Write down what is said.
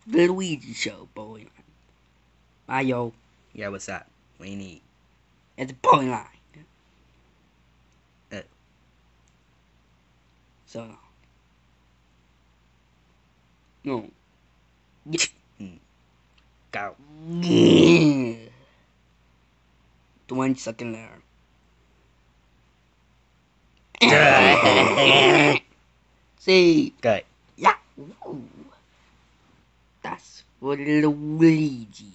The Luigi Show, boy. Mario. Yeah, what's up? What do you need? At the bowling line. So long. No. Go. 20-second there. See. Good. Yeah. Ooh. That's for Luigi.